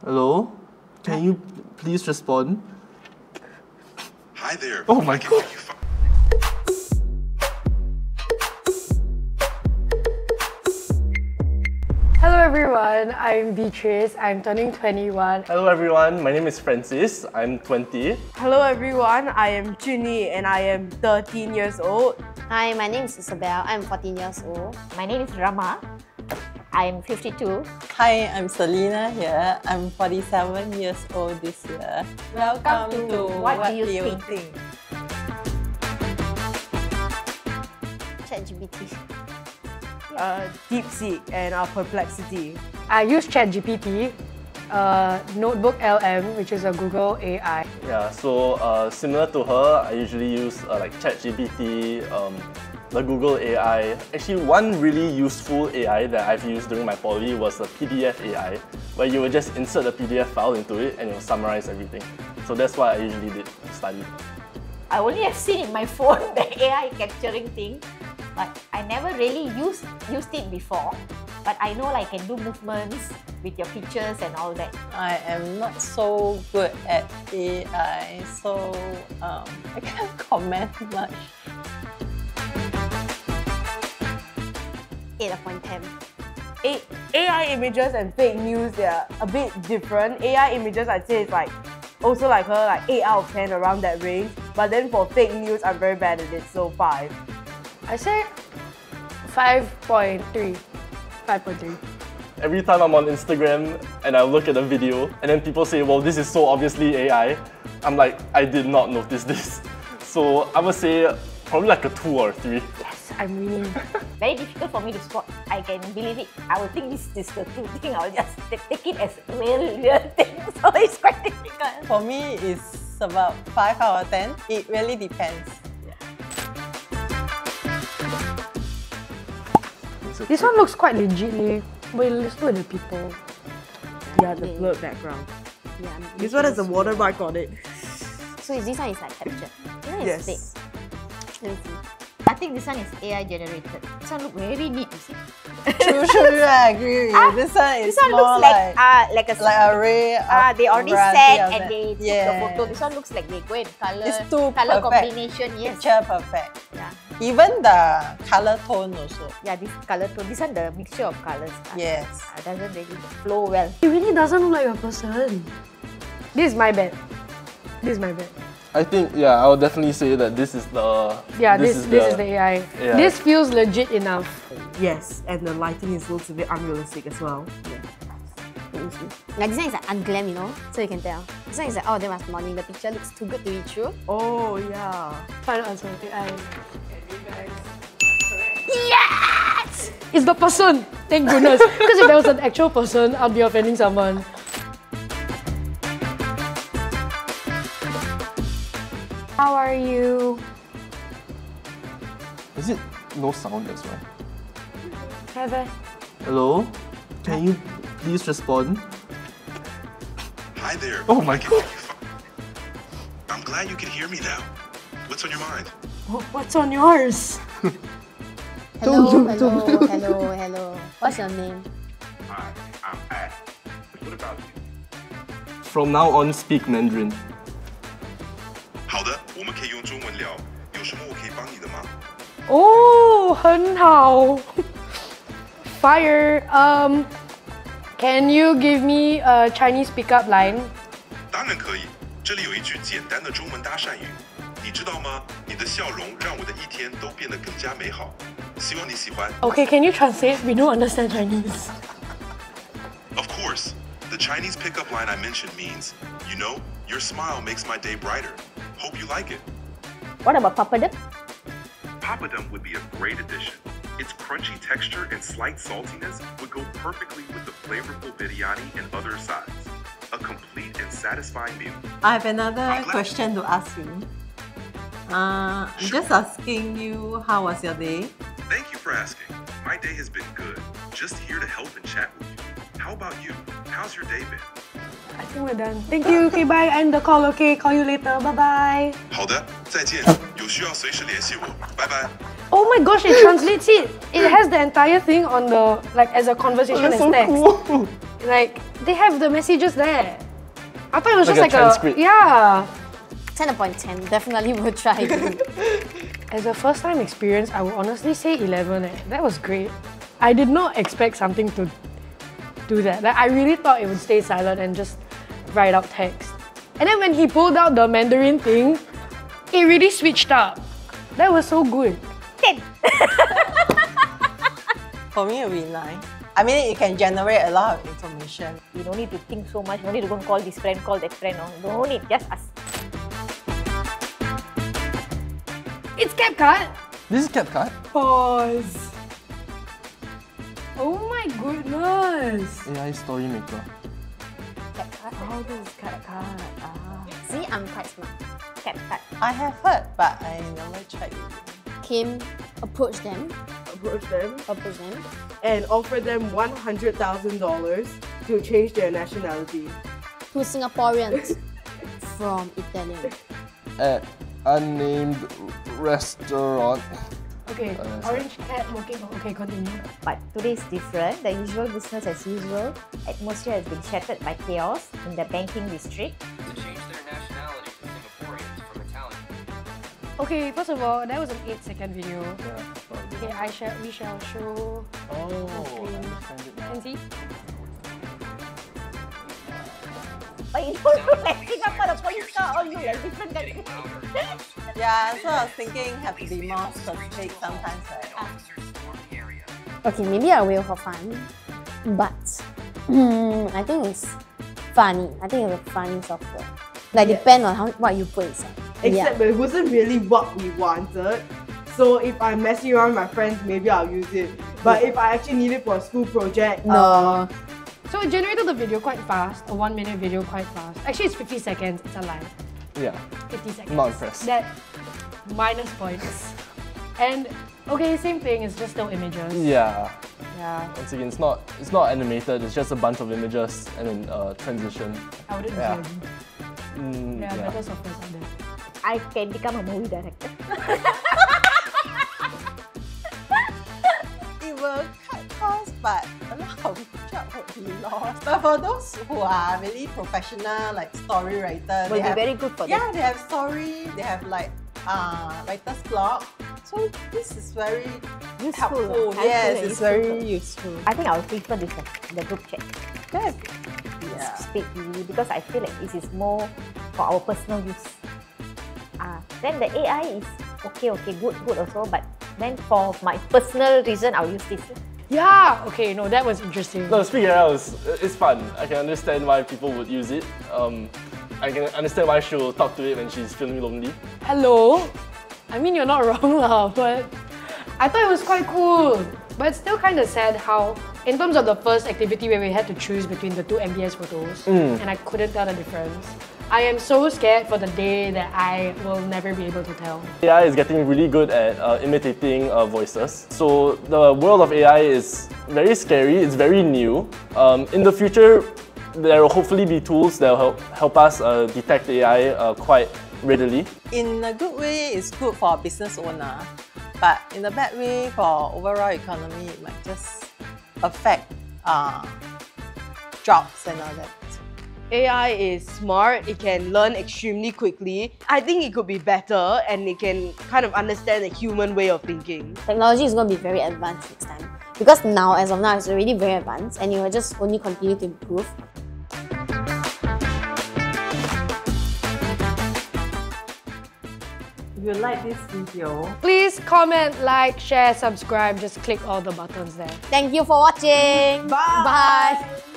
Hello? Can you please respond? Hi there. Oh my god. Hello everyone, I'm Beatrice. I'm turning 21. Hello everyone, my name is Francis. I'm 20. Hello everyone, I am Junyi and I am 13 years old. Hi, my name is Isabel. I'm 14 years old. My name is Rama. I'm 52. Hi, I'm Selena here. I'm 47 years old this year. Welcome to What Do You Think? CapCut. DeepSeek and Perplexity. I use ChatGPT, Notebook LM, which is a Google AI. Yeah, so similar to her, I usually use like ChatGPT, the Google AI. Actually, one really useful AI that I've used during my poly was the PDF AI, where you would just insert the PDF file into it and it will summarize everything. So that's what I usually did to study. I only have seen in my phone the AI capturing thing, but I never really used it before. But I know I can do movements with your pictures and all that. I am not so good at AI, so I can't comment much. 8 upon 10. AI images and fake news, they're a bit different. AI images, I'd say it's like also like her, like 8 out of 10 around that range. But then for fake news, I'm very bad at it, so 5. I say 5.3. 5.3. Every time I'm on Instagram and I look at a video and then people say, well, this is so obviously AI, I'm like, I did not notice this. So I would say probably like a 2 or 3. Yes, I'm winning. Very difficult for me to spot. I can believe it. I will think this is the true thing. I'll just take it as real thing. So it's quite difficult. For me, it's about 5 out of 10. It really depends. This one looks quite legitly. Wait, let's look at the people. Yeah, the blurred background. Yeah, This one has a watermark on it. So this one is like captured. This one is Yes. fake. Let me see. I think this one is AI generated. This one looks very neat, you see. True, I agree with you. This one is This one more looks like like a array of they already variety set of and that. they took Yeah. the photo. This one looks like they go and color, It's too color perfect. combination. Yes. Picture perfect. Yeah. Even the color tone also. Yeah, this color tone. This one the mixture of colors. Yes. Doesn't really flow well. It really doesn't look like a person. This is my bad. This is my bad. I think, yeah, I would definitely say that this is the... Yeah, this is the AI. Yeah. This feels legit enough. Yes, and the lighting is looks a bit unrealistic as well. Like this one is like unglam, you know, so you can tell. This one is like, oh, that was morning. The picture looks too good to be true. Oh, yeah. Final answer, AI. Yes! It's the person! Thank goodness. Because if there was an actual person, I'd be offending someone. How are you? Is it no sound as well? Have I? Hello? Can you please respond? Hi there. Oh my god. I'm glad you can hear me now. What's on your mind? What's on yours? Hello. What's your name? Hi, I'm Ash. What about you? From now on, speak Mandarin. 好的，我们可以用中文聊。有什么我可以帮你的吗？ Oh, 很好. Fire. Can you give me a Chinese pickup line? 当然可以。这里有一句简单的中文搭讪语，你知道吗？你的笑容让我的一天都变得更加美好。希望你喜欢。 Okay, can you translate? We don't understand Chinese. Of course, the Chinese pickup line I mentioned means, you know, your smile makes my day brighter. Hope you like it. What about papadum? Papadum would be a great addition. Its crunchy texture and slight saltiness would go perfectly with the flavorful biryani and other sides. A complete and satisfying meal. I have another question to ask you. I'm just asking you, how was your day? Thank you for asking. My day has been good. Just here to help and chat with you. How about you? How's your day been? I think we're done. Thank you. Okay, bye. End the call. Okay, call you later. Bye bye. 好的，再见。有需要随时联系我。拜拜。 Oh my gosh, it translates it. It has the entire thing on the, like, as a conversation That's so as text. cool. Like, they have the messages there. I thought it was Like just a transcript. yeah. 10 upon 10, definitely will try it. As a first time experience, I would honestly say 11. That was great. I did not expect something to do that. Like, I really thought it would stay silent and just write out text. And then when he pulled out the Mandarin thing, it really switched up. That was so good. 10. For me, it will be 9. I mean, it can generate a lot of information. You don't need to think so much. You don't need to go and call this friend, call that friend. No, don't need. Just ask. It's CapCut. This is CapCut. Pause. Oh my goodness. AI story maker. Oh, this is CapCut. See, I'm quite smart. CapCut. I have heard, but I never tried it. Kim, approach them, Approach them and and offer them $100,000 to change their nationality. to Singaporeans from Italian. At unnamed restaurant. Okay, orange cat walking. Okay, continue. But today is different. The usual business as usual. Atmosphere has been shattered by chaos in the banking district. To change their nationality to Singaporeans from Italian. Okay, first of all, that was an 8-second video. Yeah. Okay, we shall show. Oh, screen. I understand it now. Can see? But you don't look like Singapore, the police car, all you like different countries. Yeah, so I was thinking have to be more specific sometimes, right? Okay, maybe I will for fun, but I think it's funny. I think it's a funny software. Like, depend on what you put inside. Except it wasn't really what we wanted. So if I'm messing around with my friends, maybe I'll use it. But if I actually need it for a school project, No. So it generated the video quite fast, a 1-minute video quite fast. Actually, it's 50 seconds, it's a lie. Yeah. 50 seconds. Not impressed. That minus points. And okay, same thing, it's just still images. Yeah. Yeah, Once again, it's not animated. It's just a bunch of images and then transition. I wouldn't Yeah. disagree. There are better softwares out there. I can become a movie director. It will cut costs, but a lot of job would be lost. But for those who are really professional, like story writers, Will be very good for them. yeah, they have story, they have like writer's block. So this is very Useful. helpful. Helpful Yes, and it's very useful. I think I will prefer this one, the group chat. Good. SpeakGPT, because I feel like this is more for our personal use. Then the AI is okay, good also, but then for my personal reason, I'll use this. Yeah, okay, no, that was interesting. No, SpeakGPT it's fun. I can understand why people would use it. I can understand why she'll talk to it when she's feeling lonely. Hello? I mean, you're not wrong lah, but I thought it was quite cool. But it's still kind of sad how, in terms of the first activity where we had to choose between the two MBS photos, and I couldn't tell the difference. I am so scared for the day that I will never be able to tell. AI is getting really good at imitating voices. So the world of AI is very scary, it's very new. In the future, there will hopefully be tools that will help us detect AI quite readily. In a good way, it's good for a business owner, but in a bad way for overall economy, it might just affect jobs and all that. AI is smart, it can learn extremely quickly. I think it could be better and it can kind of understand the human way of thinking. Technology is going to be very advanced next time. Because now, as of now, it's already very advanced and it will just only continue to improve. If you like this video, Please comment, like, share, subscribe, just click all the buttons there. Thank you for watching. Bye. Bye.